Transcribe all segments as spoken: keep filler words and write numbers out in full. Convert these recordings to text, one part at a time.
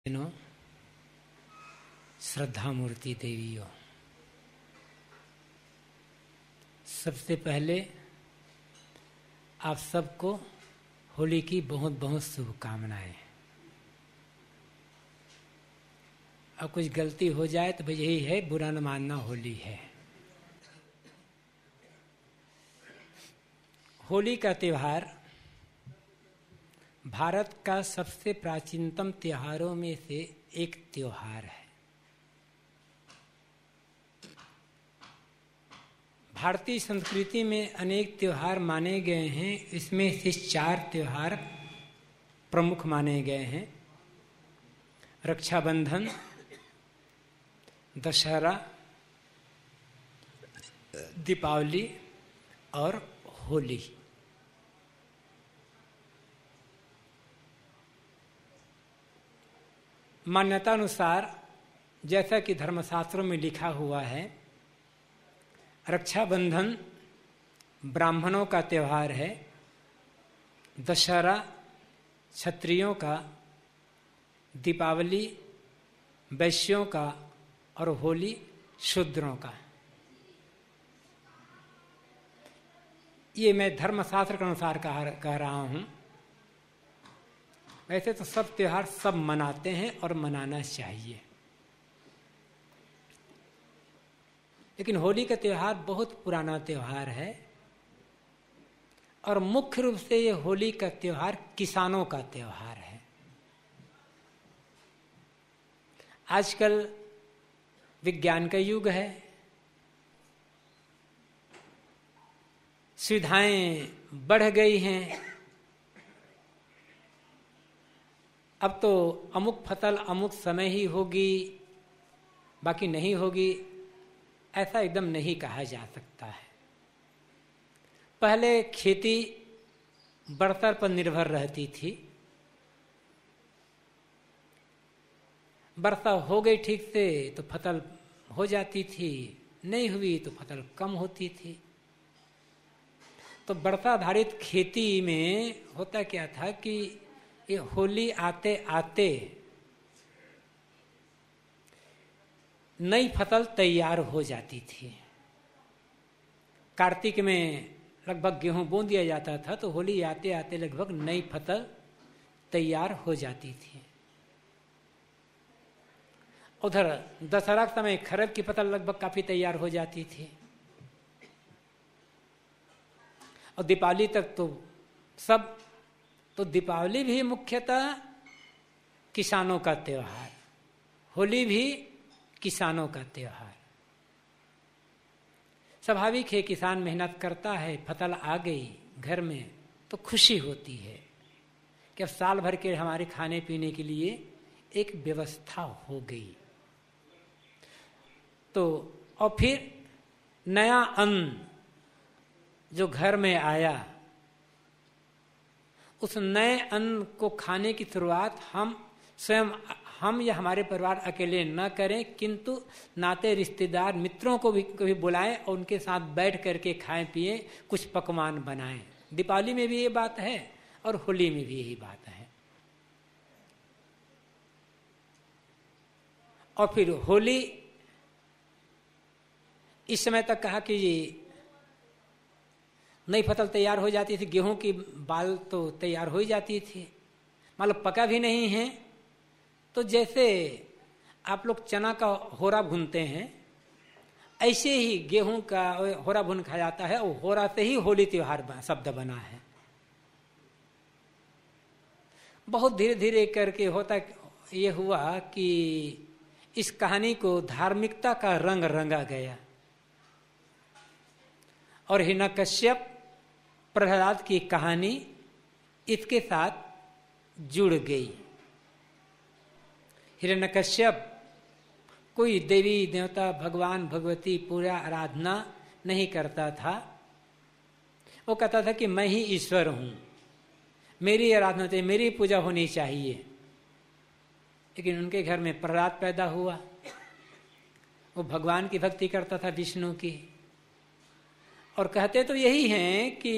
No श्रद्धा मूर्ति देवियों, सबसे पहले आप सबको होली की बहुत बहुत शुभकामनाएं। अब कुछ गलती हो जाए तो भाई यही है, बुरा न मानना, होली है। होली का त्योहार भारत का सबसे प्राचीनतम त्योहारों में से एक त्योहार है। भारतीय संस्कृति में अनेक त्योहार माने गए हैं, इसमें से चार त्योहार प्रमुख माने गए हैं: रक्षाबंधन, दशहरा, दीपावली और होली। मान्यता अनुसार, जैसा कि धर्मशास्त्रों में लिखा हुआ है, रक्षाबंधन ब्राह्मणों का त्योहार है, दशहरा क्षत्रियों का, दीपावली वैश्यों का और होली शूद्रों का। ये मैं धर्मशास्त्र के अनुसार कह, कह रहा हूं। वैसे तो सब त्योहार सब मनाते हैं और मनाना चाहिए, लेकिन होली का त्योहार बहुत पुराना त्योहार है और मुख्य रूप से ये होली का त्योहार किसानों का त्योहार है। आजकल विज्ञान का युग है, सुविधाएं बढ़ गई हैं। अब तो अमुक फसल अमुक समय ही होगी, बाकी नहीं होगी, ऐसा एकदम नहीं कहा जा सकता है। पहले खेती बरसात पर निर्भर रहती थी। वर्षा हो गई ठीक से तो फसल हो जाती थी, नहीं हुई तो फसल कम होती थी। तो वर्षा आधारित खेती में होता क्या था कि ये होली आते आते नई फसल तैयार हो जाती थी। कार्तिक में लगभग गेहूं बो दिया जाता था, तो होली आते आते लगभग नई फसल तैयार हो जाती थी। उधर दशहरा के समय खरब की फसल लगभग काफी तैयार हो जाती थी और दीपावली तक तो सब। तो दीपावली भी मुख्यतः किसानों का त्योहार, होली भी किसानों का त्योहार। स्वाभाविक है, किसान मेहनत करता है, फसल आ गई घर में तो खुशी होती है कि अब साल भर के हमारे खाने पीने के लिए एक व्यवस्था हो गई। तो और फिर नया अन्न जो घर में आया, उस नए अन्न को खाने की शुरुआत हम स्वयं, हम या हमारे परिवार अकेले न करें, किंतु नाते रिश्तेदार मित्रों को भी कभी बुलाएं और उनके साथ बैठ करके खाएं पिएं, कुछ पकवान बनाएं। दीपावली में भी ये बात है और होली में भी यही बात है। और फिर होली इस समय तक कहा कि नई फसल तैयार हो जाती थी, गेहूं की बाल तो तैयार हो ही जाती थी, मतलब पका भी नहीं है तो जैसे आप लोग चना का होरा भूनते हैं, ऐसे ही गेहूं का होरा भून खाया जाता है और होरा से ही होली त्योहार शब्द बना है। बहुत धीरे धीरे करके होता ये हुआ कि इस कहानी को धार्मिकता का रंग रंगा गया और हिरण्यकश्यप प्रहलाद की कहानी इसके साथ जुड़ गई। हिरण्यकश्यप कोई देवी देवता भगवान भगवती पूरा आराधना नहीं करता था। वो कहता था कि मैं ही ईश्वर हूं, मेरी आराधना चाहिए, मेरी पूजा होनी चाहिए। लेकिन उनके घर में प्रहलाद पैदा हुआ, वो भगवान की भक्ति करता था, विष्णु की। और कहते तो यही हैं कि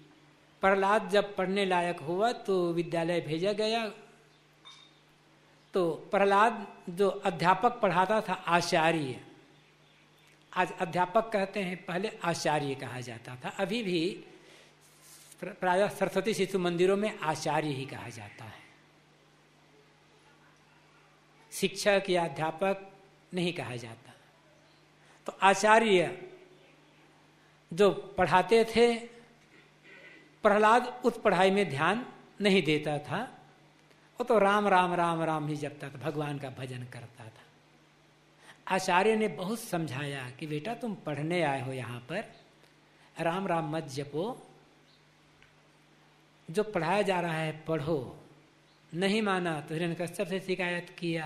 प्रहलाद जब पढ़ने लायक हुआ तो विद्यालय भेजा गया, तो प्रहलाद जो अध्यापक पढ़ाता था आचार्य, आज अध्यापक कहते हैं, पहले आचार्य कहा जाता था। अभी भी प्रायः सरस्वती शिशु मंदिरों में आचार्य ही कहा जाता है, शिक्षक या अध्यापक नहीं कहा जाता। तो आचार्य जो पढ़ाते थे, प्रहलाद उस पढ़ाई में ध्यान नहीं देता था, वो तो राम राम राम राम ही जपता था, भगवान का भजन करता था। आचार्य ने बहुत समझाया कि बेटा तुम पढ़ने आए हो यहाँ पर, राम राम मत जपो, जो पढ़ाया जा रहा है पढ़ो। नहीं माना तो हिरण्यकश्यप से शिकायत किया।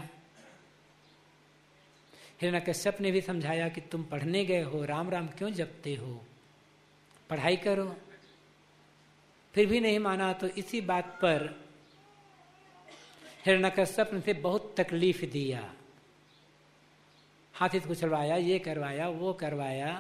हिरण्यकश्यप ने भी समझाया कि तुम पढ़ने गए हो, राम राम क्यों जपते हो, पढ़ाई करो। फिर भी नहीं माना तो इसी बात पर हिरण्यकश्यप ने बहुत तकलीफ दिया, हाथी से कुचलवाया, ये करवाया वो करवाया।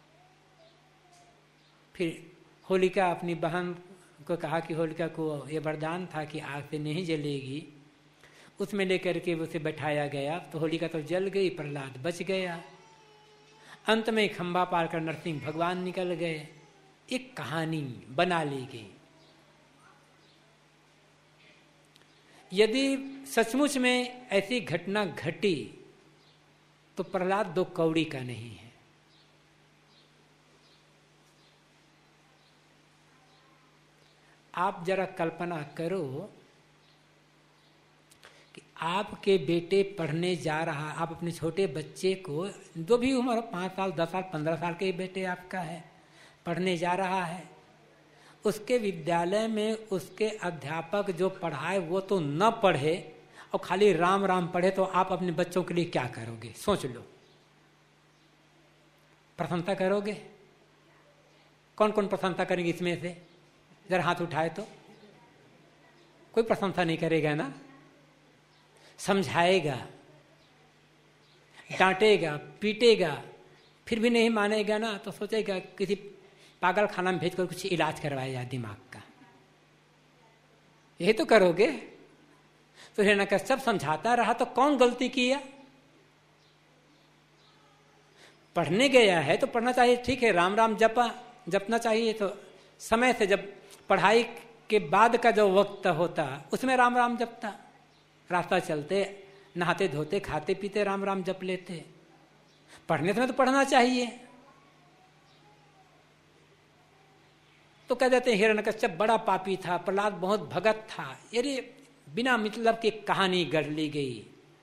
फिर होलिका अपनी बहन को कहा कि होलिका को ये वरदान था कि आग से नहीं जलेगी, उसमें लेकर के उसे बैठाया गया। तो होलिका तो जल गई, प्रहलाद बच गया। अंत में खंभा पार कर नरसिंह भगवान निकल गए। एक कहानी बना ली गई। यदि सचमुच में ऐसी घटना घटी तो प्रहलाद दो कौड़ी का नहीं है। आप जरा कल्पना करो कि आपके बेटे पढ़ने जा रहा, आप अपने छोटे बच्चे को, जो भी उम्र, पाँच साल दस साल पंद्रह साल के बेटे आपका है, पढ़ने जा रहा है, उसके विद्यालय में उसके अध्यापक जो पढ़ाए वो तो न पढ़े और खाली राम राम पढ़े, तो आप अपने बच्चों के लिए क्या करोगे? सोच लो। प्रशंसा करोगे? कौन कौन प्रशंसा करेंगे इसमें से? जरा हाथ उठाए तो। कोई प्रशंसा नहीं करेगा ना। समझाएगा, डांटेगा, पीटेगा, फिर भी नहीं मानेगा ना, तो सोचेगा किसी पागल खाना में भेजकर कुछ इलाज करवाया दिमाग का। यही तो करोगे। तो हिरण्यकश्यप समझाता रहा तो कौन गलती किया? पढ़ने गया है तो पढ़ना चाहिए, ठीक है, राम राम जपा जपना चाहिए। तो समय से, जब पढ़ाई के बाद का जो वक्त होता उसमें राम राम जपता, रास्ता चलते, नहाते धोते, खाते पीते राम राम जप लेते। पढ़ने समय तो पढ़ना चाहिए। तो कह देते हैं हिरण्यकश्यप बड़ा पापी था, प्रहलाद बहुत भगत था। ये बिना मतलब की कहानी गढ़ ली गई।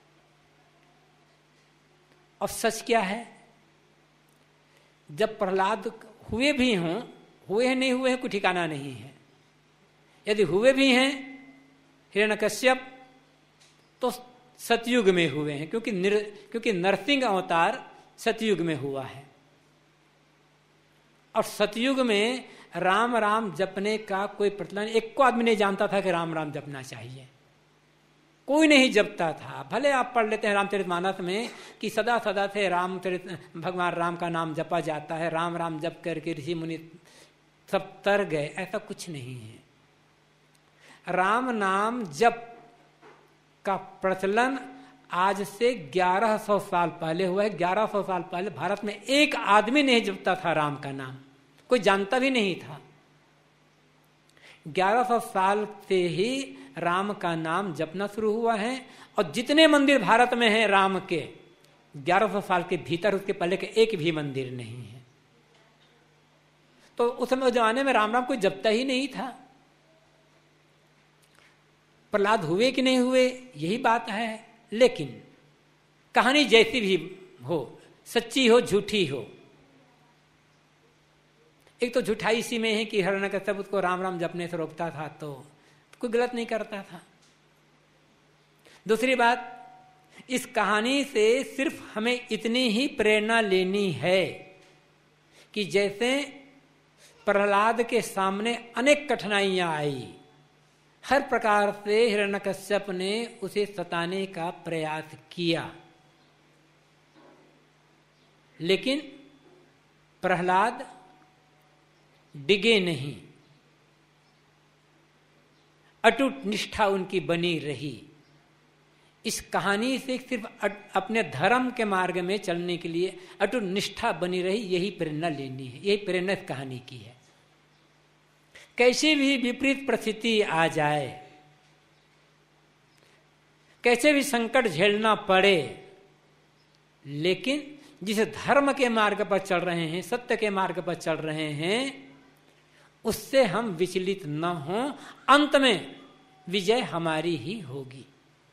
और सच क्या है? जब प्रहलाद हुए भी हों, हुए हैं नहीं हुए हैं कोई ठिकाना नहीं है। यदि हुए भी हैं हिरण्यकश्यप तो सतयुग में हुए हैं, क्योंकि निर, क्योंकि नरसिंह अवतार सतयुग में हुआ है। और सतयुग में राम राम जपने का कोई प्रचलन, एक को आदमी नहीं जानता था कि राम राम जपना चाहिए, कोई नहीं जपता था। भले आप पढ़ लेते हैं रामचरितमानस में कि सदा सदा से रामचरित भगवान राम का नाम जपा जाता है, राम राम जप करके ऋषि मुनि सब तर गए, ऐसा कुछ नहीं है। राम नाम जप का प्रचलन आज से ग्यारह सौ साल पहले हुआ है। ग्यारह सौ साल पहले भारत में एक आदमी नहीं जपता था राम का नाम, कोई जानता भी नहीं था। ग्यारह सौ साल से ही राम का नाम जपना शुरू हुआ है। और जितने मंदिर भारत में हैं राम के, ग्यारह सौ साल के भीतर उसके पहले के एक भी मंदिर नहीं है। तो उस समय जमाने में राम राम कोई जपता ही नहीं था। प्रहलाद हुए कि नहीं हुए यही बात है। लेकिन कहानी जैसी भी हो, सच्ची हो झूठी हो, एक तो झूठाई इसी में है कि हिरण्यकश्यप उसको राम राम जपने से रोकता था, तो कोई गलत नहीं करता था। दूसरी बात, इस कहानी से सिर्फ हमें इतनी ही प्रेरणा लेनी है कि जैसे प्रहलाद के सामने अनेक कठिनाइयां आई, हर प्रकार से हिरण्यकश्यप ने उसे सताने का प्रयास किया, लेकिन प्रहलाद डिगे नहीं, अटूट निष्ठा उनकी बनी रही। इस कहानी से सिर्फ अपने धर्म के मार्ग में चलने के लिए अटूट निष्ठा बनी रही, यही प्रेरणा लेनी है, यही प्रेरणा कहानी की है। कैसी भी विपरीत परिस्थिति आ जाए, कैसे भी संकट झेलना पड़े, लेकिन जिस धर्म के मार्ग पर चल रहे हैं, सत्य के मार्ग पर चल रहे हैं, उससे हम विचलित न हों, अंत में विजय हमारी ही होगी।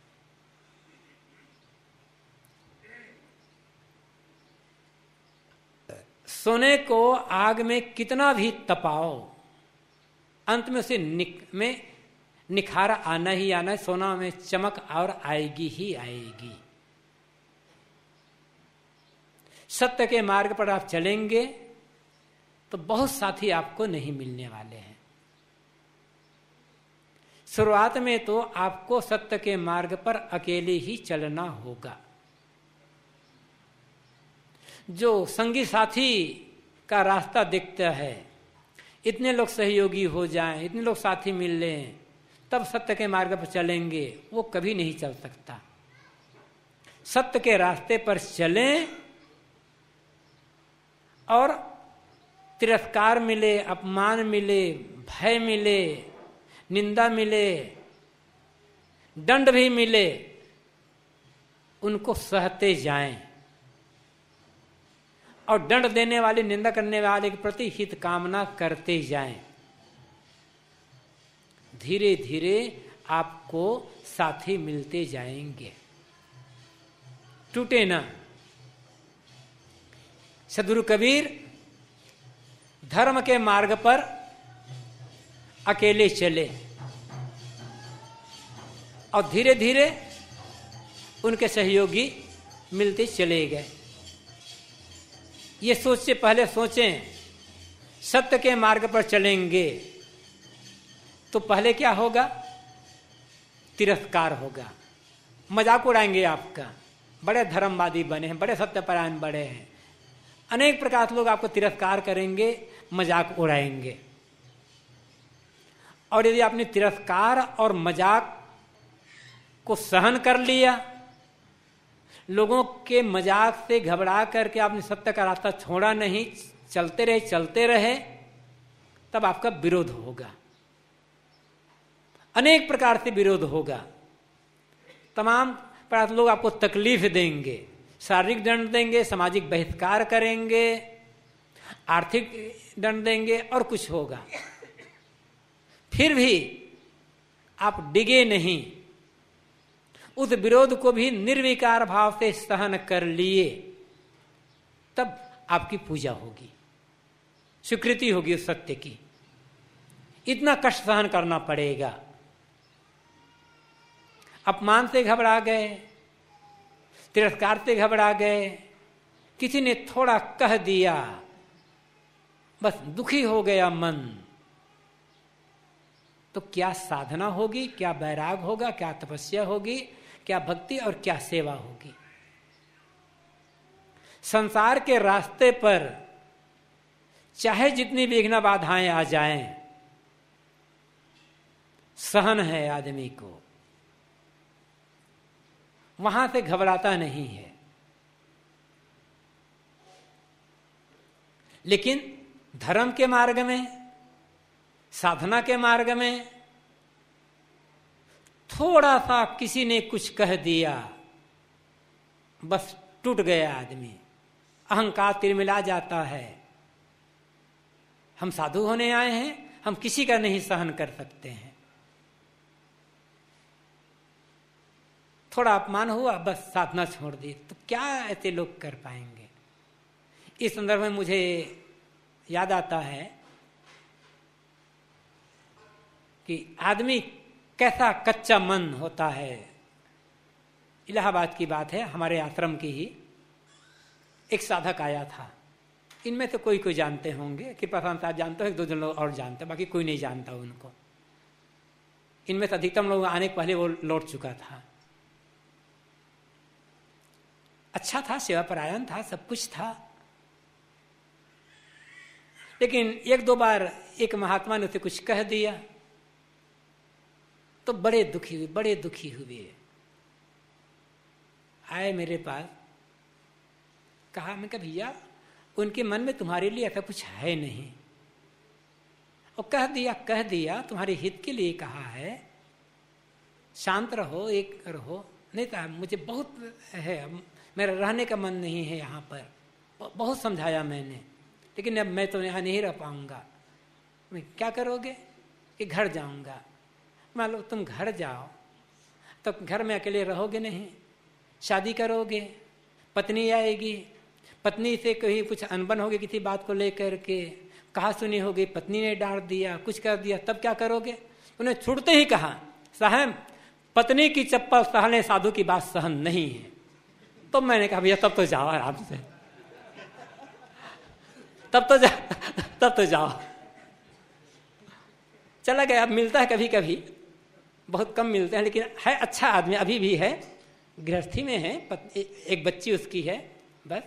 सोने को आग में कितना भी तपाओ, अंत में उसे निक, में निखार आना ही आना है। सोना में चमक और आएगी ही आएगी। सत्य के मार्ग पर आप चलेंगे तो बहुत साथी आपको नहीं मिलने वाले हैं। शुरुआत में तो आपको सत्य के मार्ग पर अकेले ही चलना होगा। जो संगी साथी का रास्ता दिखता है, इतने लोग सहयोगी हो जाएं, इतने लोग साथी मिल लें, तब सत्य के मार्ग पर चलेंगे, वो कभी नहीं चल सकता। सत्य के रास्ते पर चलें और तिरस्कार मिले, अपमान मिले, भय मिले, निंदा मिले, दंड भी मिले, उनको सहते जाएं और दंड देने वाले, निंदा करने वाले के प्रति हित कामना करते जाएं। धीरे धीरे आपको साथी मिलते जाएंगे। टूटे ना। सद्गुरु कबीर धर्म के मार्ग पर अकेले चले और धीरे धीरे उनके सहयोगी मिलते चले गए। ये सोच से पहले सोचें, सत्य के मार्ग पर चलेंगे तो पहले क्या होगा? तिरस्कार होगा, मजाक उड़ाएंगे आपका, बड़े धर्मवादी बने हैं, बड़े सत्यपरायण बड़े हैं, अनेक प्रकार के लोग आपको तिरस्कार करेंगे, मजाक उड़ाएंगे। और यदि आपने तिरस्कार और मजाक को सहन कर लिया, लोगों के मजाक से घबरा करके आपने सत्य का रास्ता छोड़ा नहीं, चलते रहे चलते रहे, तब आपका विरोध होगा, अनेक प्रकार से विरोध होगा। तमाम प्रकार के लोग आपको तकलीफ देंगे, शारीरिक दंड देंगे, सामाजिक बहिष्कार करेंगे, आर्थिक दंड देंगे और कुछ होगा। फिर भी आप डिगे नहीं, उस विरोध को भी निर्विकार भाव से सहन कर लिए, तब आपकी पूजा होगी, स्वीकृति होगी उस सत्य की। इतना कष्ट सहन करना पड़ेगा। अपमान से घबरा गए, तिरस्कार से घबरा गए, किसी ने थोड़ा कह दिया, बस दुखी हो गया मन, तो क्या साधना होगी, क्या वैराग होगा, क्या तपस्या होगी, क्या भक्ति और क्या सेवा होगी? संसार के रास्ते पर चाहे जितनी विघ्न बाधाएं आ जाएं, सहन है आदमी को, वहां से घबराता नहीं है। लेकिन धर्म के मार्ग में, साधना के मार्ग में थोड़ा सा किसी ने कुछ कह दिया, बस टूट गया आदमी, अहंकार तिरमिला जाता है। हम साधु होने आए हैं, हम किसी का नहीं सहन कर सकते हैं। थोड़ा अपमान हुआ, बस साधना छोड़ दी, तो क्या ऐसे लोग कर पाएंगे? इस संदर्भ में मुझे याद आता है कि आदमी कैसा कच्चा मन होता है। इलाहाबाद की बात है, हमारे आश्रम की ही एक साधक आया था। इनमें से कोई कोई जानते होंगे, कृपा साहब जानते हो, एक दो जन लोग और जानते, बाकी कोई नहीं जानता उनको। इनमें से अधिकतम लोग आने के पहले वो लौट चुका था। अच्छा था, सेवा परायण था, सब कुछ था। लेकिन एक दो बार एक महात्मा ने उसे कुछ कह दिया तो बड़े दुखी हुए, बड़े दुखी हुए। आए मेरे पास, कहा, मैं कहा भैया उनके मन में तुम्हारे लिए ऐसा कुछ है नहीं, और कह दिया कह दिया तुम्हारे हित के लिए कहा है, शांत रहो, एक रहो। नहीं तो मुझे बहुत है, मेरा रहने का मन नहीं है यहाँ पर, बहुत समझाया मैंने, लेकिन अब मैं तो यहाँ नहीं रह पाऊंगा। मैं क्या करोगे? कि घर जाऊंगा। मान लो तुम घर जाओ तो घर में अकेले रहोगे नहीं, शादी करोगे, पत्नी आएगी, पत्नी से कहीं कुछ अनबन होगी किसी बात को लेकर के, कहा सुनी होगी, पत्नी ने डांट दिया, कुछ कर दिया, तब क्या करोगे? उन्हें छूटते ही कहा, साहब पत्नी की चप्पल सहने साधु की बात सहन नहीं है। तो मैंने कहा भैया तब तो जाओ आराम से, तब तो जा तब तो जाओ। चला गया। मिलता है कभी कभी, बहुत कम मिलते हैं, लेकिन है अच्छा आदमी, अभी भी है, गृहस्थी में है, एक बच्ची उसकी है बस,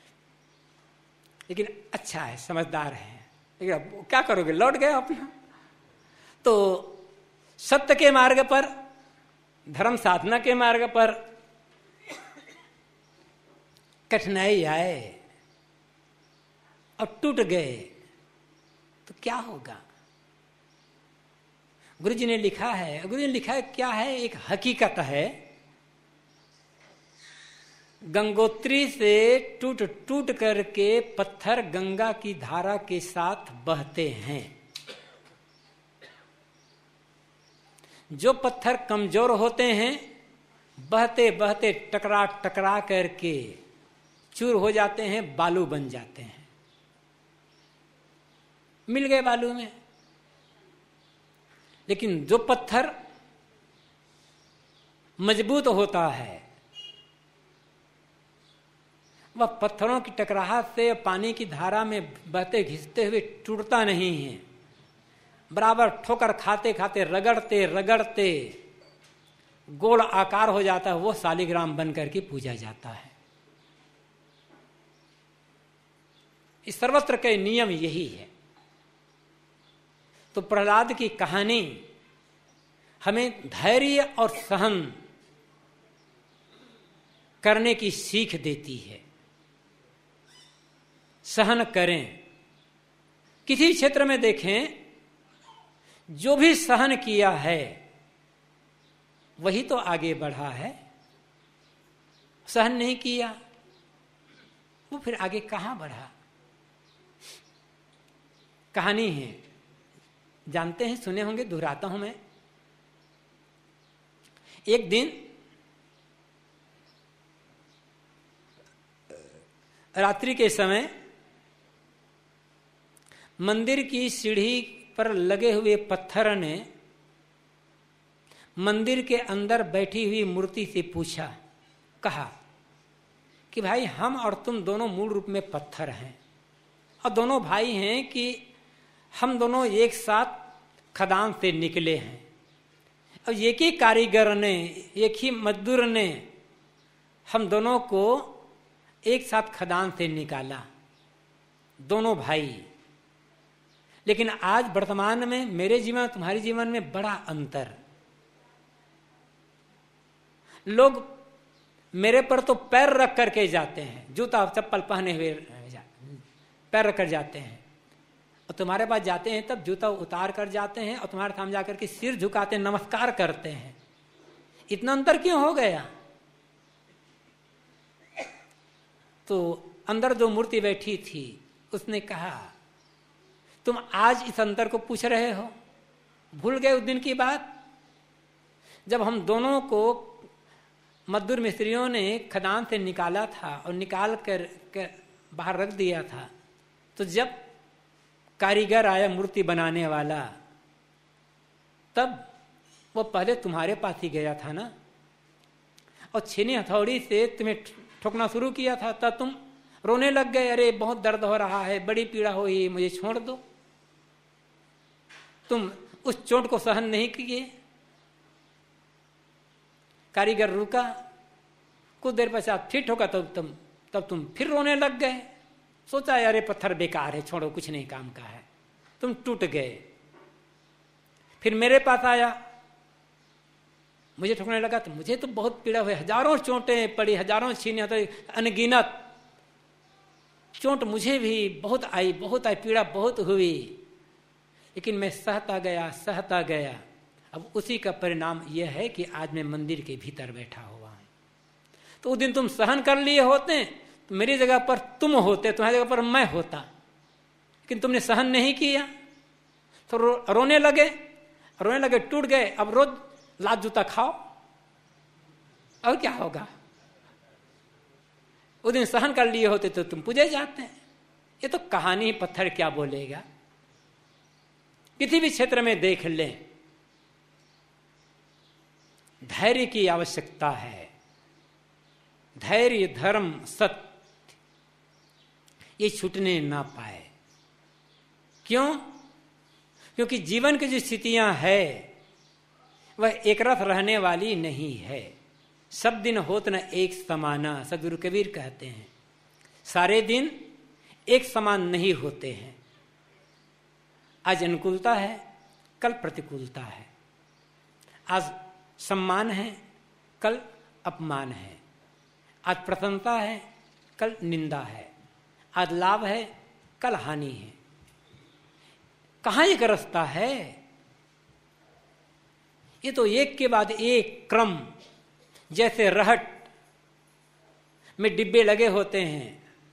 लेकिन अच्छा है, समझदार है। लेकिन अब क्या करोगे, लौट गए अपना। तो सत्य के मार्ग पर, धर्म साधना के मार्ग पर कठिनाई आए और टूट गए तो क्या होगा? गुरु जी ने लिखा है, गुरु जी ने लिखा है क्या है, एक हकीकत है, गंगोत्री से टूट टूट करके पत्थर गंगा की धारा के साथ बहते हैं। जो पत्थर कमजोर होते हैं, बहते बहते टकरा टकरा करके चूर हो जाते हैं, बालू बन जाते हैं। मिल गए बालू में। लेकिन जो पत्थर मजबूत होता है, वह पत्थरों की टकराहट से पानी की धारा में बहते घिसते हुए टूटता नहीं है, बराबर ठोकर खाते खाते रगड़ते रगड़ते गोल आकार हो जाता है, वो शालिग्राम बन करके पूजा जाता है। इस सर्वत्र के नियम यही है। तो प्रहलाद की कहानी हमें धैर्य और सहन करने की सीख देती है। सहन करें। किसी क्षेत्र में देखें, जो भी सहन किया है वही तो आगे बढ़ा है। सहन नहीं किया वो फिर आगे कहां बढ़ा? कहानी है, जानते हैं, सुने होंगे, दोहराता हूं मैं। एक दिन रात्रि के समय मंदिर की सीढ़ी पर लगे हुए पत्थर ने मंदिर के अंदर बैठी हुई मूर्ति से पूछा, कहा कि भाई हम और तुम दोनों मूल रूप में पत्थर हैं और दोनों भाई हैं कि हम दोनों एक साथ खदान से निकले हैं। अब एक ही कारीगर ने, एक ही मजदूर ने हम दोनों को एक साथ खदान से निकाला, दोनों भाई। लेकिन आज वर्तमान में मेरे जीवन तुम्हारे जीवन में बड़ा अंतर। लोग मेरे पर तो पैर रख करके जाते हैं, जूता चप्पल पहने हुए पैर रख कर जाते हैं, और तुम्हारे पास जाते हैं तब जूता उतार कर जाते हैं और तुम्हारे सामने जाकर के सिर झुकाते हैं, नमस्कार करते हैं। इतना अंतर क्यों हो गया? तो अंदर जो मूर्ति बैठी थी उसने कहा, तुम आज इस अंतर को पूछ रहे हो? भूल गए उस दिन की बात जब हम दोनों को मजदूर मिस्त्रियों ने खदान से निकाला था और निकाल कर, कर बाहर रख दिया था। तो जब कारीगर आया मूर्ति बनाने वाला, तब वो पहले तुम्हारे पास ही गया था ना, और छीनी हथौड़ी से तुम्हें ठोकना शुरू किया था। तब तुम रोने लग गए, अरे बहुत दर्द हो रहा है, बड़ी पीड़ा हुई, मुझे छोड़ दो। तुम उस चोट को सहन नहीं किए। कारीगर रुका, कुछ देर पश्चात फिर ठोका, तब तुम तब तुम फिर रोने लग गए। सोचा अरे पत्थर बेकार है, छोड़ो, कुछ नहीं काम का है। तुम टूट गए। फिर मेरे पास आया, मुझे ठोकने लगा तो मुझे तो बहुत पीड़ा हुई, हजारों चोटें पड़ी, हजारों छीने, तो अनगिनत चोट मुझे भी बहुत आई, बहुत आई, पीड़ा बहुत हुई, लेकिन मैं सहता गया सहता गया। अब उसी का परिणाम यह है कि आज मैं मंदिर के भीतर बैठा हुआ हूं। तो उस दिन तुम सहन कर लिए होते तो मेरी जगह पर तुम होते, तुम्हारी जगह पर मैं होता, लेकिन तुमने सहन नहीं किया तो रो, रोने लगे रोने लगे टूट गए। अब रोज लात जूता खाओ और क्या होगा? उस दिन सहन कर लिए होते तो तुम पूजे जाते हैं। ये तो कहानी, पत्थर क्या बोलेगा। किसी भी क्षेत्र में देख लें, धैर्य की आवश्यकता है। धैर्य, धर्म, सत्य ये छूटने ना पाए। क्यों? क्योंकि जीवन की जो स्थितियां है वह एक रस रहने वाली नहीं है। सब दिन होत न एक समाना, सदगुरु कबीर कहते हैं, सारे दिन एक समान नहीं होते हैं। आज अनुकूलता है, कल प्रतिकूलता है। आज सम्मान है, कल अपमान है। आज प्रसन्नता है, कल निंदा है। आज लाभ है, कल हानि है। कहां एक रास्ता है? ये तो एक के बाद एक क्रम, जैसे रहट में डिब्बे लगे होते हैं।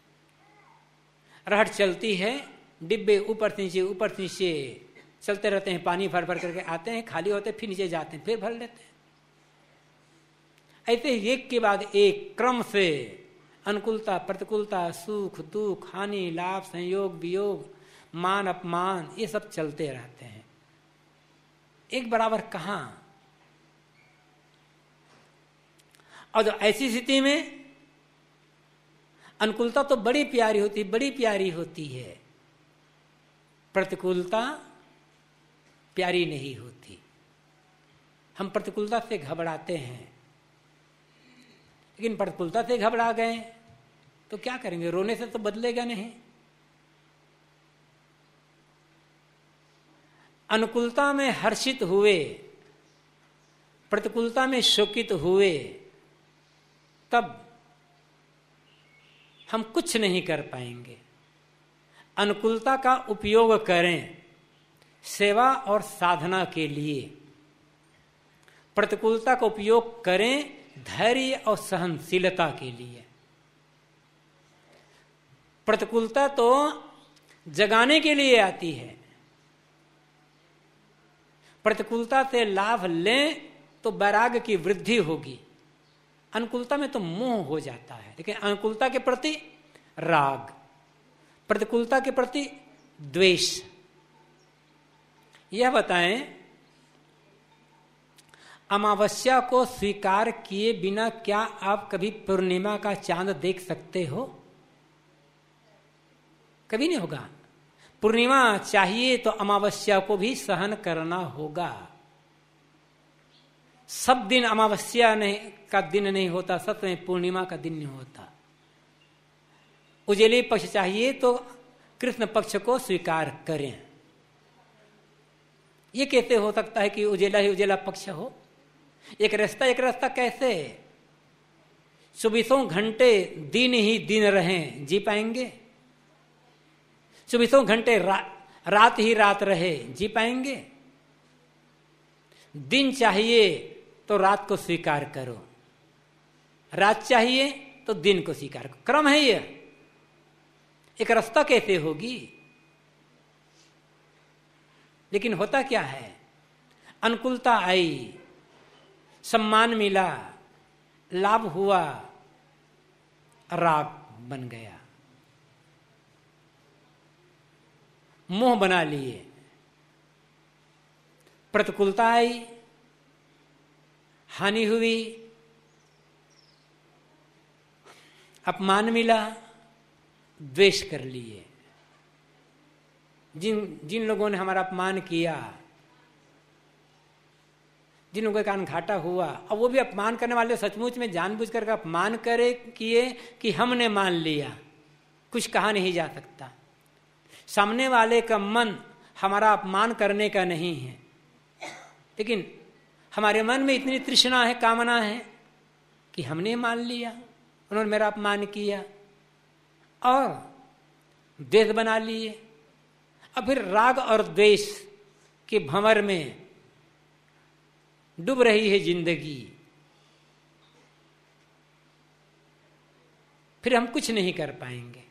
रहट चलती है, डिब्बे ऊपर से नीचे ऊपर से नीचे चलते रहते हैं, पानी भर भर करके आते हैं, खाली होते हैं, फिर नीचे जाते हैं, फिर भर लेते हैं। ऐसे एक के बाद एक क्रम से अनुकूलता, प्रतिकूलता, सुख दुख, हानि, लाभ, संयोग, वियोग, मान अपमान, ये सब चलते रहते हैं। एक बराबर कहां? और जो ऐसी स्थिति में अनुकूलता तो बड़ी प्यारी होती बड़ी प्यारी होती है, प्रतिकूलता प्यारी नहीं होती। हम प्रतिकूलता से घबराते हैं, लेकिन प्रतिकूलता से घबरा गए तो क्या करेंगे? रोने से तो बदलेगा नहीं। अनुकूलता में हर्षित हुए, प्रतिकूलता में शोकित हुए, तब हम कुछ नहीं कर पाएंगे। अनुकूलता का उपयोग करें सेवा और साधना के लिए, प्रतिकूलता का उपयोग करें धैर्य और सहनशीलता के लिए। प्रतिकूलता तो जगाने के लिए आती है। प्रतिकूलता से लाभ लें तो वैराग्य की वृद्धि होगी। अनुकूलता में तो मोह हो जाता है, लेकिन अनुकूलता के प्रति राग, प्रतिकूलता के प्रति द्वेष। यह बताएं, अमावस्या को स्वीकार किए बिना क्या आप कभी पूर्णिमा का चांद देख सकते हो? कभी नहीं होगा। पूर्णिमा चाहिए तो अमावस्या को भी सहन करना होगा। सब दिन अमावस्या नहीं का दिन नहीं होता, सब में पूर्णिमा का दिन नहीं होता। उजेले पक्ष चाहिए तो कृष्ण पक्ष को स्वीकार करें। ये कैसे हो सकता है कि उजेला ही उजेला पक्ष हो? एक रास्ता एक रास्ता कैसे? चौबीसों घंटे दिन ही दिन रहें, जी पाएंगे? चौबीसों घंटे रा, रात ही रात रहे, जी पाएंगे? दिन चाहिए तो रात को स्वीकार करो, रात चाहिए तो दिन को स्वीकार करो। क्रम है ये, एक रास्ता कैसे होगी? लेकिन होता क्या है? अनुकूलता आई, सम्मान मिला, लाभ हुआ, राग बन गया, मोह बना लिए। प्रतिकूलता आई, हानि हुई, अपमान मिला, द्वेष कर लिए। जिन जिन लोगों ने हमारा अपमान किया, जिन लोगों के कारण घाटा हुआ, अब वो भी अपमान करने वाले सचमुच में जानबूझ कर अपमान करे किए कि हमने मान लिया, कुछ कहा नहीं जा सकता। सामने वाले का मन हमारा अपमान करने का नहीं है, लेकिन हमारे मन में इतनी तृष्णा है, कामना है कि हमने मान लिया, उन्होंने मेरा अपमान किया और द्वेष बना लिए। अब फिर राग और द्वेष के भंवर में डूब रही है जिंदगी। फिर हम कुछ नहीं कर पाएंगे।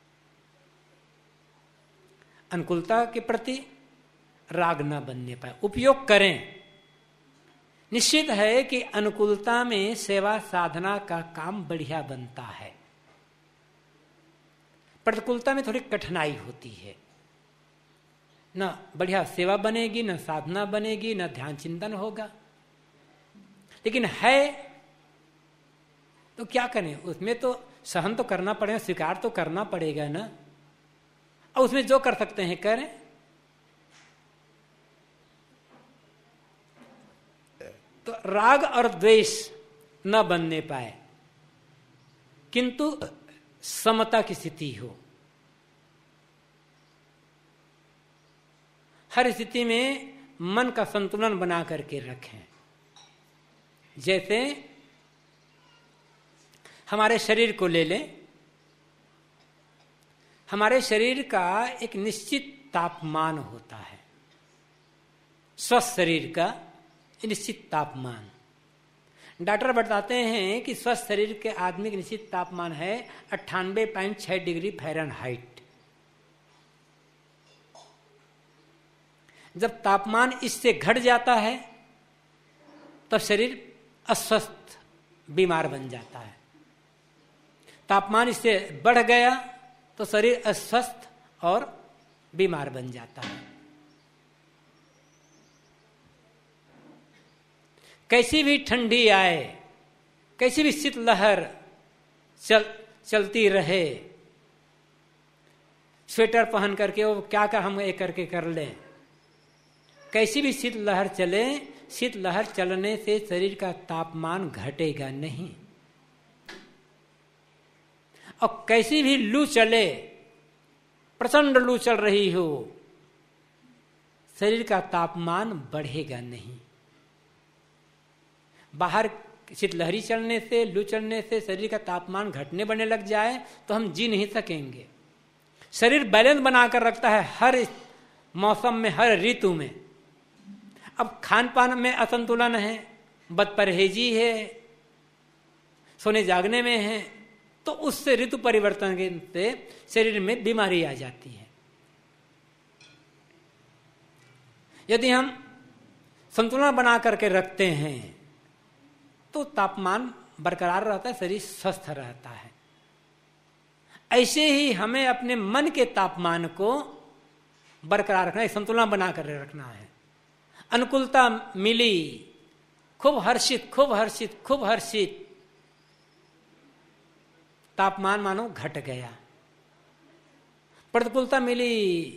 अनुकूलता के प्रति राग न बनने पाए, उपयोग करें। निश्चित है कि अनुकूलता में सेवा साधना का काम बढ़िया बनता है, प्रतिकूलता में थोड़ी कठिनाई होती है। न बढ़िया सेवा बनेगी, न साधना बनेगी, न ध्यान चिंतन होगा। लेकिन है तो क्या करें, उसमें तो सहन तो करना पड़ेगा, स्वीकार तो करना पड़ेगा ना। और उसमें जो कर सकते हैं करें। तो राग और द्वेष न बनने पाए, किंतु समता की स्थिति हो। हर स्थिति में मन का संतुलन बना करके रखें। जैसे हमारे शरीर को ले लें, हमारे शरीर का एक निश्चित तापमान होता है, स्वस्थ शरीर का निश्चित तापमान। डॉक्टर बताते हैं कि स्वस्थ शरीर के आदमी का निश्चित तापमान है अट्ठानबे पॉइंट छह डिग्री फ़ारेनहाइट। जब तापमान इससे घट जाता है तब शरीर अस्वस्थ, बीमार बन जाता है। तापमान इससे बढ़ गया तो शरीर अस्वस्थ और बीमार बन जाता है। कैसी भी ठंडी आए, कैसी भी शीतलहर चल चलती रहे, स्वेटर पहन करके वो क्या क्या हम एक करके कर लें, कैसी भी शीतलहर चले, शीतलहर चलने से शरीर का तापमान घटेगा नहीं। और कैसी भी लू चले, प्रचंड लू चल रही हो, शरीर का तापमान बढ़ेगा नहीं। बाहर शीतलहरी चलने से, लू चलने से शरीर का तापमान घटने बढ़ने लग जाए तो हम जी नहीं सकेंगे। शरीर बैलेंस बनाकर रखता है हर मौसम में, हर ऋतु में। अब खान पान में असंतुलन है, बदपरहेजी है, सोने जागने में है, तो उससे ऋतु परिवर्तन से शरीर में बीमारी आ जाती है। यदि हम संतुलन बना करके रखते हैं तो तापमान बरकरार रहता है, शरीर स्वस्थ रहता है। ऐसे ही हमें अपने मन के तापमान को बरकरार रखना है, संतुलन बना कर रखना है। अनुकूलता मिली, खूब हर्षित खूब हर्षित खूब हर्षित, तापमान मानो घट गया। प्रतिकूलता मिली,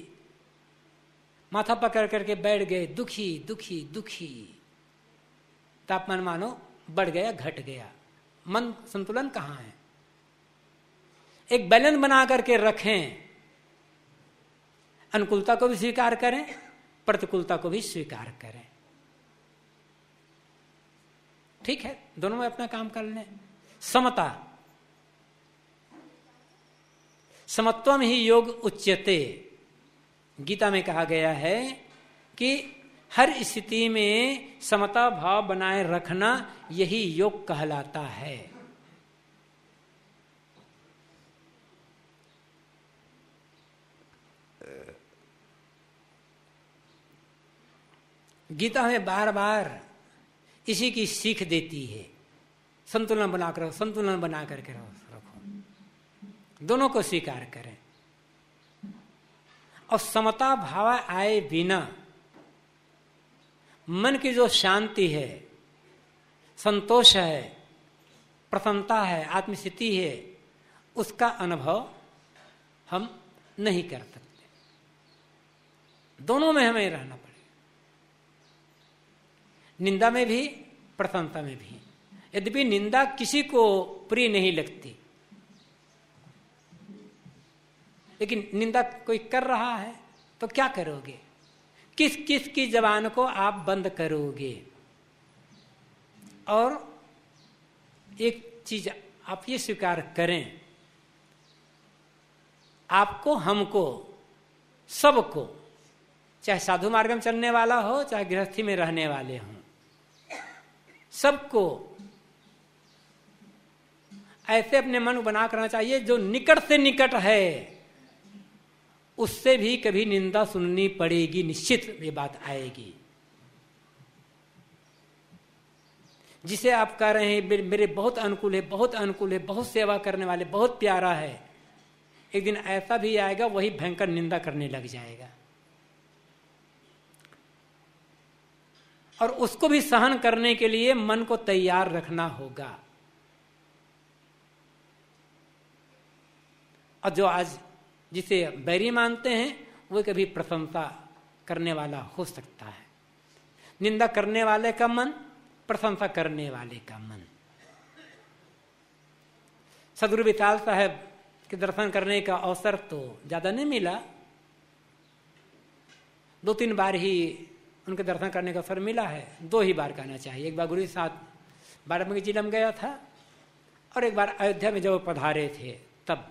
माथा पकड़ करके बैठ गए, दुखी दुखी दुखी, तापमान मानो बढ़ गया, घट गया। मन संतुलन कहाँ है? एक बैलेंस बना करके रखें। अनुकूलता को भी स्वीकार करें, प्रतिकूलता को भी स्वीकार करें। ठीक है, दोनों में अपना काम कर लें। समता, समत्वम ही योग उच्यते। गीता में कहा गया है कि हर स्थिति में समता भाव बनाए रखना यही योग कहलाता है। गीता में बार बार इसी की सीख देती है, संतुलन बनाकर रखो, संतुलन बना करके रखो, दोनों को स्वीकार करें। और समता भाव आए बिना मन की जो शांति है, संतोष है, प्रसन्नता है, आत्मस्थिति है, उसका अनुभव हम नहीं कर सकते। दोनों में हमें रहना पड़ेगा, निंदा में भी, प्रसन्नता में भी। यद्यपि निंदा किसी को प्रिय नहीं लगती, लेकिन निंदा कोई कर रहा है तो क्या करोगे? किस किस की जबान को आप बंद करोगे? और एक चीज आप ये स्वीकार करें, आपको, हमको, सबको, चाहे साधु मार्ग में चलने वाला हो चाहे गृहस्थी में रहने वाले हों, सबको ऐसे अपने मन को बना करना चाहिए जो निकट से निकट है उससे भी कभी निंदा सुननी पड़ेगी, निश्चित ये बात आएगी। जिसे आप कह रहे हैं मेरे बहुत अनुकूल है, बहुत अनुकूल है, बहुत सेवा करने वाले, बहुत प्यारा है, एक दिन ऐसा भी आएगा वही भयंकर निंदा करने लग जाएगा और उसको भी सहन करने के लिए मन को तैयार रखना होगा। और जो आज जिसे बैरी मानते हैं वो कभी प्रशंसा करने वाला हो सकता है। निंदा करने वाले का मन, प्रशंसा करने वाले का मन। सदगुरु विशाल साहब के दर्शन करने का अवसर तो ज्यादा नहीं मिला, दो तीन बार ही उनके दर्शन करने का अवसर मिला है। दो ही बार कहना चाहिए, एक बार गुरु के साथ बाराबंकी जिला में गया था और एक बार अयोध्या में जब पधारे थे तब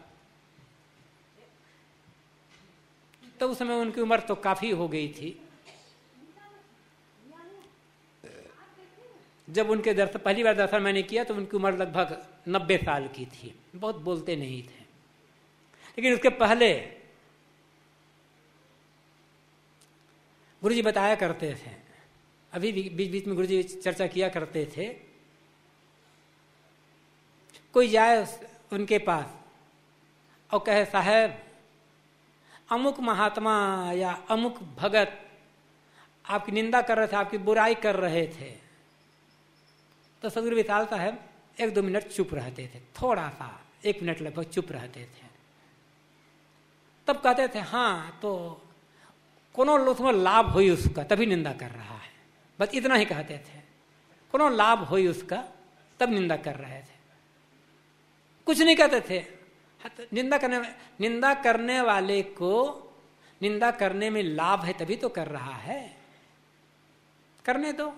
तो उस समय उनकी उम्र तो काफी हो गई थी। जब उनके दर्शन पहली बार दर्शन मैंने किया तो उनकी उम्र लगभग नब्बे साल की थी, बहुत बोलते नहीं थे। लेकिन उसके पहले गुरुजी बताया करते थे, अभी भी बीच बीच में गुरुजी चर्चा किया करते थे, कोई जाए उनके पास और कहे साहब अमुक महात्मा या अमुक भगत आपकी निंदा कर रहे थे, आपकी बुराई कर रहे थे, तो सदगुरु विशाल साहब एक दो मिनट चुप रहते थे, थोड़ा सा एक मिनट लगभग चुप रहते थे। तब कहते थे हाँ तो कोनो उसमें लाभ हुई उसका तभी निंदा कर रहा है, बस इतना ही कहते थे। कोनो लाभ हुई उसका तब निंदा कर रहे थे, कुछ नहीं कहते थे। निंदा करने निंदा करने वाले को निंदा करने में लाभ है तभी तो कर रहा है, करने दो।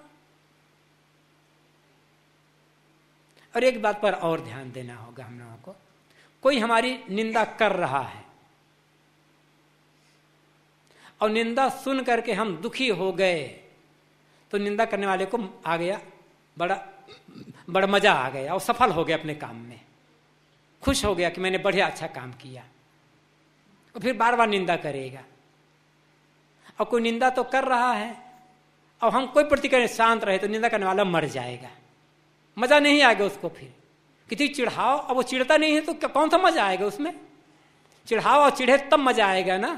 और एक बात पर और ध्यान देना होगा हम लोगों को, कोई हमारी निंदा कर रहा है और निंदा सुन करके हम दुखी हो गए तो निंदा करने वाले को आ गया बड़ा बड़ा मजा आ गया और सफल हो गया अपने काम में, खुश हो गया कि मैंने बढ़िया अच्छा काम किया, और फिर बार बार निंदा करेगा। और कोई निंदा तो कर रहा है और हम कोई प्रतिक्रिया शांत रहे तो निंदा करने वाला मर जाएगा, मजा नहीं आएगा उसको। फिर किसी चिढ़ाओ और वो चिढ़ता नहीं है तो कौन सा मजा आएगा उसमें? चिढ़ाओ और चिढ़े तब मजा आएगा ना,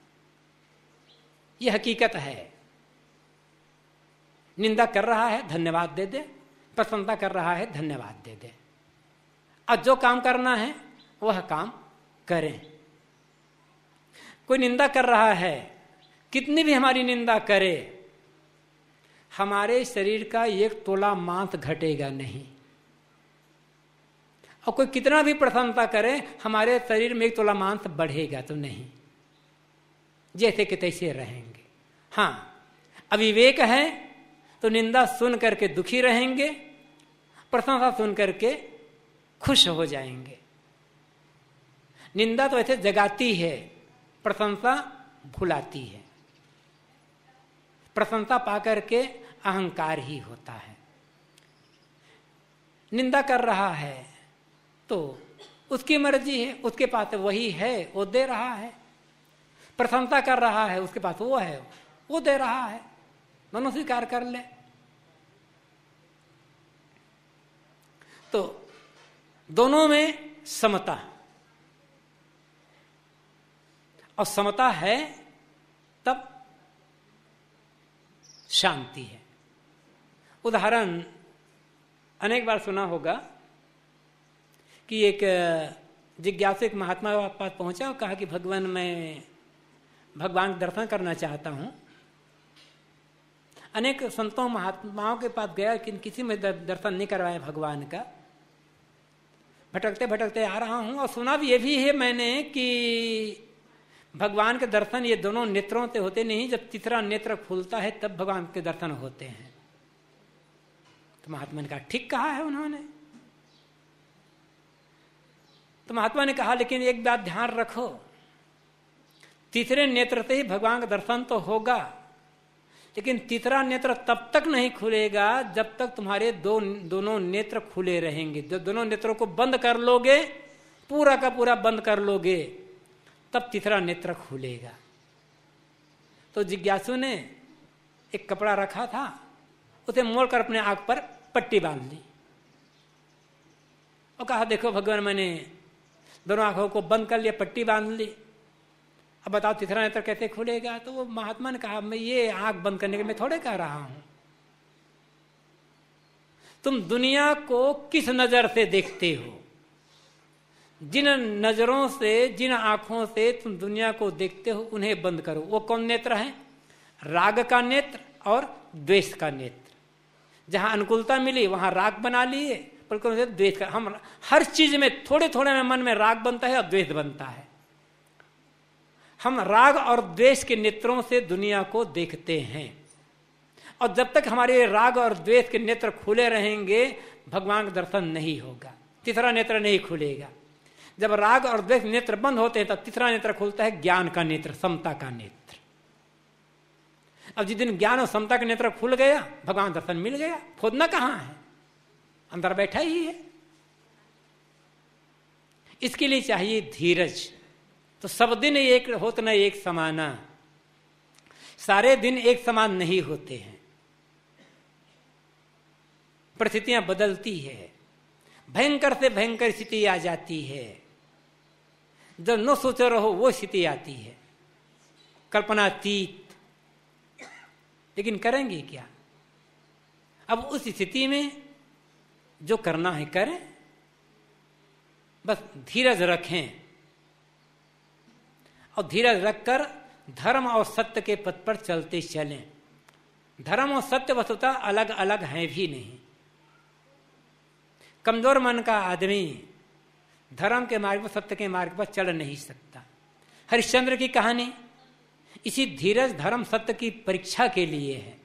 ये हकीकत है। निंदा कर रहा है धन्यवाद दे दे, प्रशंसा कर रहा है धन्यवाद दे दे, और जो काम करना है वह काम करें। कोई निंदा कर रहा है, कितनी भी हमारी निंदा करे, हमारे शरीर का एक तोला मांस घटेगा नहीं। और कोई कितना भी प्रशंसा करे, हमारे शरीर में एक तोला मांस बढ़ेगा तो नहीं, जैसे कि तैसे रहेंगे। हाँ, अविवेक है तो निंदा सुन करके दुखी रहेंगे, प्रशंसा सुन करके खुश हो जाएंगे। निंदा तो ऐसे जगाती है, प्रशंसा भुलाती है। प्रशंसा पाकर के अहंकार ही होता है। निंदा कर रहा है तो उसकी मर्जी है, उसके पास वही है वो दे रहा है। प्रशंसा कर रहा है, उसके पास वो है वो दे रहा है, दोनों स्वीकार कर ले। तो दोनों में समता, और समता है तब शांति है। उदाहरण अनेक बार सुना होगा कि एक जिज्ञासु एक महात्मा के पास पहुंचा और कहा कि भगवान मैं भगवान के दर्शन करना चाहता हूं। अनेक संतों महात्माओं के पास गया लेकिन किसी में दर्शन नहीं करवाया भगवान का। भटकते भटकते आ रहा हूं और सुना भी ये भी है मैंने कि भगवान के दर्शन ये दोनों नेत्रों से होते नहीं, जब तीसरा नेत्र खुलता है तब भगवान के दर्शन होते हैं। तो महात्मा ने कहा ठीक कहा है उन्होंने। तो महात्मा ने कहा लेकिन एक बात ध्यान रखो, तीसरे नेत्र से ही भगवान का दर्शन तो होगा, लेकिन तीसरा नेत्र तब तक नहीं खुलेगा जब तक तुम्हारे दो दोनों नेत्र खुले रहेंगे। जब दोनों नेत्रों को बंद कर लोगे, पूरा का पूरा बंद कर लोगे, तब तीसरा नेत्र खुलेगा। तो जिज्ञासु ने एक कपड़ा रखा था, उसे मोड़कर अपने आंख पर पट्टी बांध ली और कहा देखो भगवान मैंने दोनों आंखों को बंद कर लिया, पट्टी बांध ली, अब बताओ तीसरा नेत्र कैसे खुलेगा। तो वो महात्मा ने कहा मैं ये आंख बंद करने के मैं थोड़े कह रहा हूं, तुम दुनिया को किस नजर से देखते हो, जिन नजरों से जिन आंखों से तुम दुनिया को देखते हो उन्हें बंद करो। वो कौन नेत्र है? राग का नेत्र और द्वेष का नेत्र। जहां अनुकूलता मिली वहां राग बना लिए, पर द्वेष का। हम हर चीज में थोड़े थोड़े में मन में राग बनता है और द्वेष बनता है। हम राग और द्वेष के नेत्रों से दुनिया को देखते हैं, और जब तक हमारे राग और द्वेष के नेत्र खुले रहेंगे भगवान का दर्शन नहीं होगा, तीसरा नेत्र नहीं खुलेगा। जब राग और द्वेष नेत्र बंद होते हैं तब तीसरा नेत्र खुलता है, ज्ञान का नेत्र, समता का नेत्र। अब जिस दिन ज्ञान और समता का नेत्र खुल गया भगवान दर्शन मिल गया। खोदना कहां है, अंदर बैठा ही है। इसके लिए चाहिए धीरज। तो सब दिन एक होत न एक समाना, सारे दिन एक समान नहीं होते हैं, परिस्थितियां बदलती है, भयंकर से भयंकर स्थिति आ जाती है, जब न सोचो रहो वो स्थिति आती है, कल्पनातीत। लेकिन करेंगे क्या? अब उस स्थिति में जो करना है करें, बस धीरज रखें और धीरज रखकर धर्म और सत्य के पथ पर चलते चलें। धर्म और सत्य वस्तुतः अलग अलग हैं भी नहीं। कमजोर मन का आदमी धर्म के मार्ग पर, सत्य के मार्ग पर चल नहीं सकता। हरिश्चंद्र की कहानी इसी धीरज धर्म सत्य की परीक्षा के लिए है।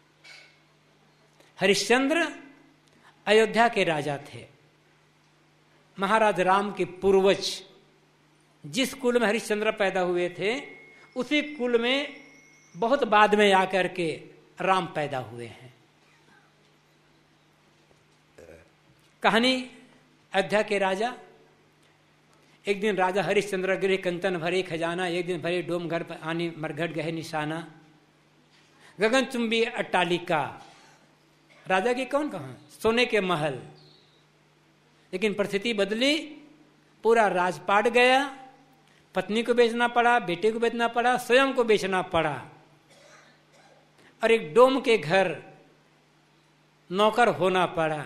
हरिश्चंद्र अयोध्या के राजा थे, महाराज राम के पूर्वज। जिस कुल में हरिश्चंद्र पैदा हुए थे उसी कुल में बहुत बाद में आकर के राम पैदा हुए हैं। कहानी अयोध्या के राजा। एक दिन राजा हरिश्चंद्र गृह कंचन भरे खजाना, एक दिन भरे डोम घर पर आनी मरघट गहे निशाना। गगनचुंबी अट्टालिका, राजा की कौन कहा, सोने के महल। लेकिन परिस्थिति बदली, पूरा राजपाट गया, पत्नी को बेचना पड़ा, बेटे को बेचना पड़ा, स्वयं को बेचना पड़ा, और एक डोम के घर नौकर होना पड़ा।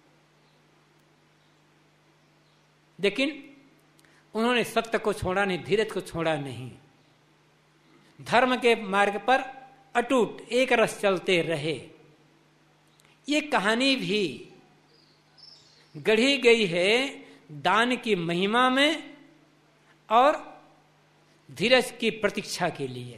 लेकिन उन्होंने सत्य को छोड़ा नहीं, धीरज को छोड़ा नहीं, धर्म के मार्ग पर अटूट एक रस चलते रहे। ये कहानी भी गढ़ी गई है दान की महिमा में और धीरज की प्रतीक्षा के लिए।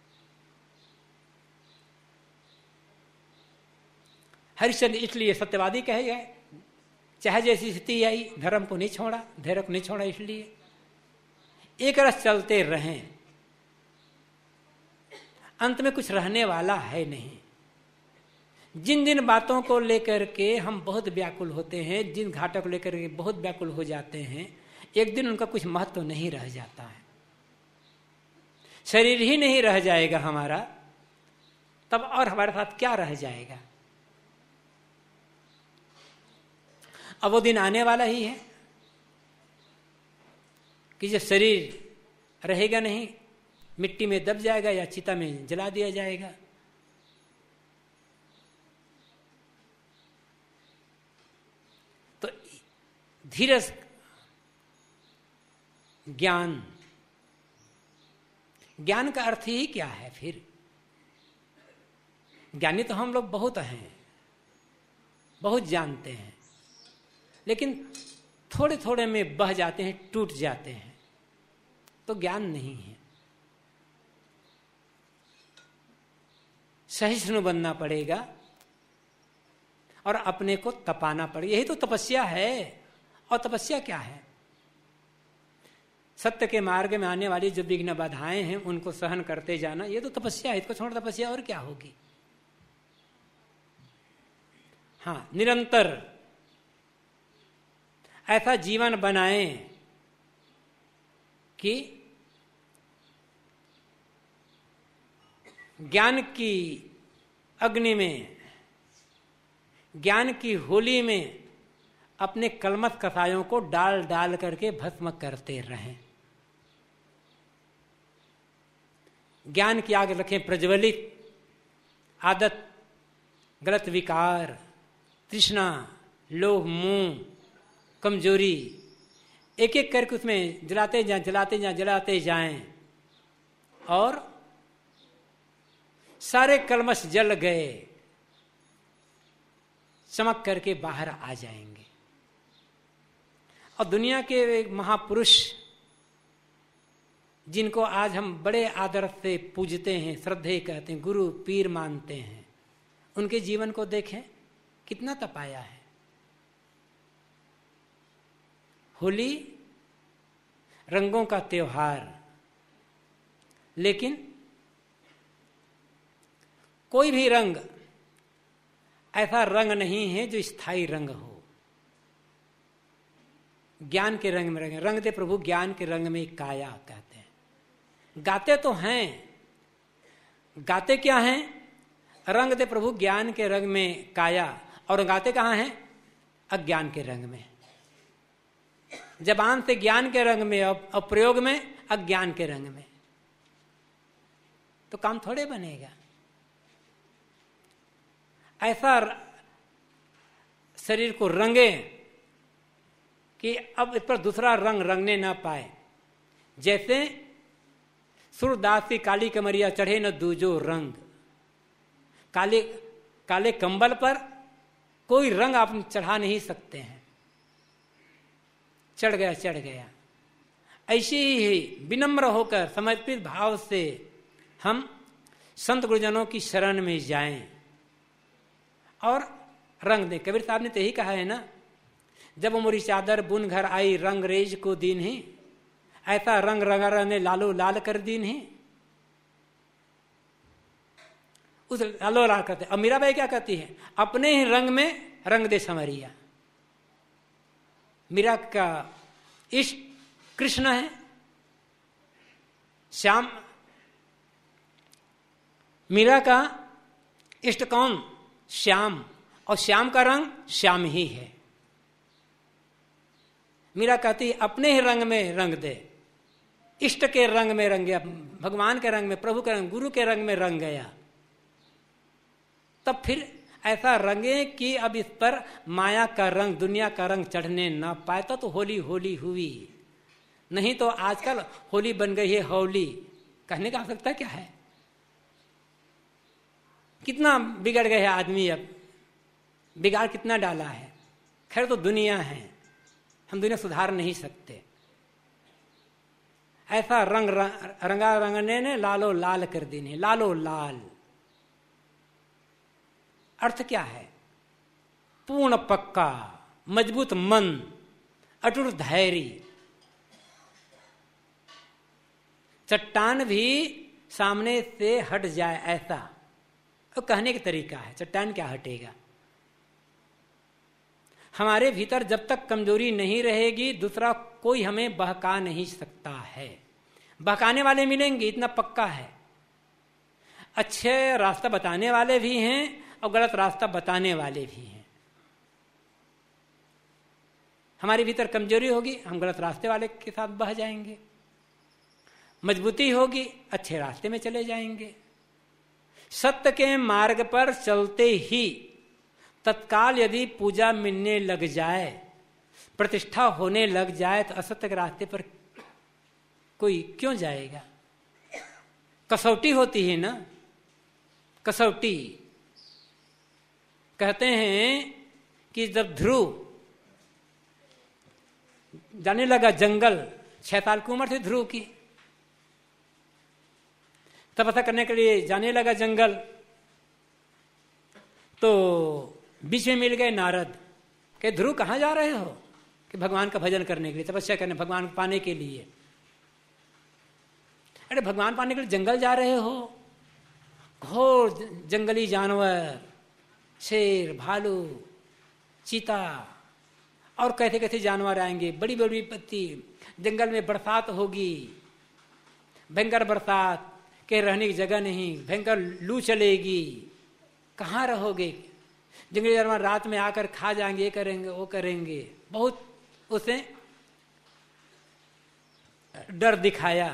हरिश्चंद्र इसलिए सत्यवादी कहे गए, चाहे जैसी स्थिति आई धर्म को नहीं छोड़ा, धैर्य को नहीं छोड़ा, इसलिए एक रस चलते रहें। अंत में कुछ रहने वाला है नहीं। जिन जिन बातों को लेकर के हम बहुत व्याकुल होते हैं, जिन घाटों को लेकर के बहुत व्याकुल हो जाते हैं, एक दिन उनका कुछ महत्व नहीं रह जाता है। शरीर ही नहीं रह जाएगा हमारा, तब और हमारे साथ क्या रह जाएगा? अब वो दिन आने वाला ही है कि जब शरीर रहेगा नहीं, मिट्टी में दब जाएगा या चिता में जला दिया जाएगा। तो धीरज, ज्ञान, ज्ञान का अर्थ ही क्या है फिर? ज्ञानी तो हम लोग बहुत हैं, बहुत जानते हैं, लेकिन थोड़े थोड़े में बह जाते हैं, टूट जाते हैं, तो ज्ञान नहीं है। सहिष्णु बनना पड़ेगा और अपने को तपाना पड़े। यही तो तपस्या है। और तपस्या क्या है? सत्य के मार्ग में आने वाली जो विघ्न बाधाएं हैं उनको सहन करते जाना, ये तो तपस्या है। इसको छोड़ तपस्या और क्या होगी? हाँ, निरंतर ऐसा जीवन बनाएं कि ज्ञान की अग्नि में, ज्ञान की होली में अपने कलमश कसायों को डाल डाल करके भस्म करते रहें। ज्ञान की आग रखें प्रज्वलित। आदत, गलत विकार, तृष्णा, लोभ, मोह, कमजोरी एक एक करके उसमें जलाते जाएं, जलाते जाएं, जलाते जाएं और सारे कलमश जल गए, चमक करके बाहर आ जाएंगे। और दुनिया के एक महापुरुष जिनको आज हम बड़े आदर से पूजते हैं, श्रद्धेय कहते हैं, गुरु पीर मानते हैं, उनके जीवन को देखें, कितना तपाया है। होली रंगों का त्योहार, लेकिन कोई भी रंग ऐसा रंग नहीं है जो स्थायी रंग हो। ज्ञान के रंग में रंग रंग दे प्रभु, ज्ञान के रंग में काया कहते हैं। गाते तो हैं, गाते क्या हैं? रंग दे प्रभु ज्ञान के रंग में काया। और गाते कहाँ हैं? अज्ञान के रंग में। जबान से ज्ञान के रंग में और प्रयोग में अज्ञान के रंग में, तो काम थोड़े बनेगा। ऐसा शरीर को रंगे कि अब इस पर दूसरा रंग रंगने ना पाए। जैसे सूरदास की काली कमरिया चढ़े न दूजो रंग। काले काले कंबल पर कोई रंग आप चढ़ा नहीं सकते हैं। चढ़ गया चढ़ गया। ऐसे ही विनम्र होकर समर्पित भाव से हम संत गुरुजनों की शरण में जाएं और रंग दें। कबीर साहब ने तो यही कहा है ना, जब मोरी चादर बुन घर आई रंग रेज को दीन ही, ऐसा रंग रंगारा ने लालो लाल कर दीन ही। उस लालो लाल करते। अब मीराबाई क्या कहती है? अपने ही रंग में रंग दे समरिया। मीरा का इष्ट कृष्ण है, श्याम। मीरा का इष्ट कौन? श्याम। और श्याम का रंग श्याम ही है। मीरा कहती अपने ही रंग में रंग दे। इष्ट के रंग में रंग गया, भगवान के रंग में, प्रभु के रंग, गुरु के रंग में रंग गया। तब फिर ऐसा रंगे कि अब इस पर माया का रंग, दुनिया का रंग चढ़ने ना पाए। तो, तो होली होली हुई। नहीं तो आजकल होली बन गई है होली। कहने का आवश्यकता क्या है? कितना बिगड़ गए है आदमी। अब बिगाड़ कितना डाला है। खैर तो दुनिया है, हम दुनिया सुधार नहीं सकते। ऐसा रंग रंगा रंगने ने लालो लाल कर देने। लालो लाल अर्थ क्या है? पूर्ण पक्का, मजबूत मन, अटूट धैर्य। चट्टान भी सामने से हट जाए ऐसा, और कहने का तरीका है। चट्टान क्या हटेगा? हमारे भीतर जब तक कमजोरी नहीं रहेगी, दूसरा कोई हमें बहका नहीं सकता है। बहकाने वाले मिलेंगे, इतना पक्का है। अच्छे रास्ता बताने वाले भी हैं और गलत रास्ता बताने वाले भी हैं। हमारे भीतर कमजोरी होगी, हम गलत रास्ते वाले के साथ बह जाएंगे। मजबूती होगी, अच्छे रास्ते में चले जाएंगे। सत्य के मार्ग पर चलते ही तत्काल यदि पूजा मिलने लग जाए, प्रतिष्ठा होने लग जाए, तो असत्य के रास्ते पर कोई क्यों जाएगा? कसौटी होती है ना, कसौटी। कहते हैं कि जब ध्रुव जाने लगा जंगल, छह साल की उम्र थी ध्रुव की, तपस्या करने के लिए जाने लगा जंगल, तो बीच में मिल गए नारद, कि ध्रुव कहाँ जा रहे हो? कि भगवान का भजन करने के लिए, तपस्या करने, भगवान को पाने के लिए। अरे भगवान पाने के लिए जंगल जा रहे हो? घोर जंगली जानवर, शेर, भालू, चीता और कैसे कैसे जानवर आएंगे, बड़ी बड़ी विपत्ति, जंगल में बरसात होगी, भयंकर बरसात, के रहने की जगह नहीं, भयंकर लू चलेगी, कहाँ रहोगे? जंगली जानवर रात में आकर खा जाएंगे, ये करेंगे वो करेंगे। बहुत उसे डर दिखाया।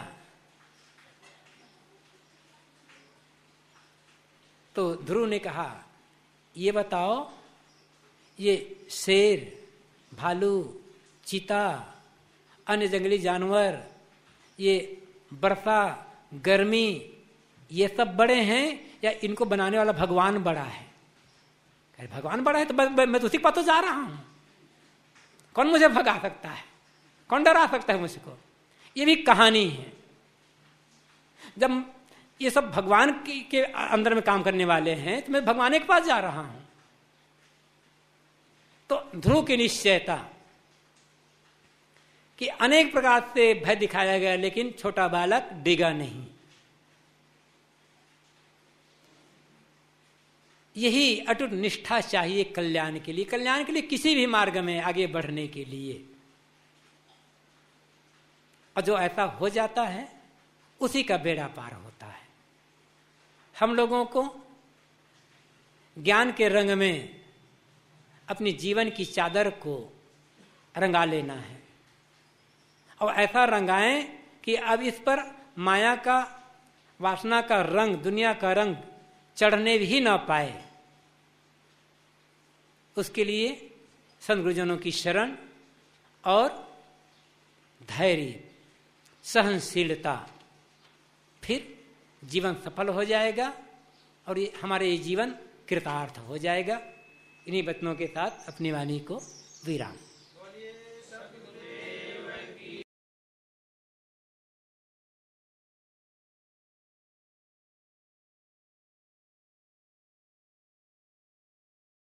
तो ध्रुव ने कहा, ये बताओ, ये शेर, भालू, चीता, अन्य जंगली जानवर, ये बरसा, गर्मी, ये सब बड़े हैं या इनको बनाने वाला भगवान बड़ा है? अरे भगवान बड़ा है तो मैं तो उसी के पास तो जा रहा हूं। कौन मुझे भगा सकता है? कौन डरा सकता है मुझको? ये भी कहानी है। जब ये सब भगवान के, के अंदर में काम करने वाले हैं तो मैं भगवान के पास जा रहा हूं। तो ध्रुव की निश्चयता कि अनेक प्रकार से भय दिखाया गया, लेकिन छोटा बालक डिगा नहीं। यही अटूट निष्ठा चाहिए कल्याण के लिए, कल्याण के लिए किसी भी मार्ग में आगे बढ़ने के लिए। और जो ऐसा हो जाता है उसी का बेड़ा पार होता है। हम लोगों को ज्ञान के रंग में अपनी जीवन की चादर को रंगा लेना है, और ऐसा रंगाएं कि अब इस पर माया का, वासना का रंग, दुनिया का रंग चढ़ने भी ना पाए। उसके लिए संत गुरुजनों की शरण और धैर्य, सहनशीलता, फिर जीवन सफल हो जाएगा और ये हमारे ये जीवन कृतार्थ हो जाएगा। इन्हीं वचनों के साथ अपनी वाणी को विराम।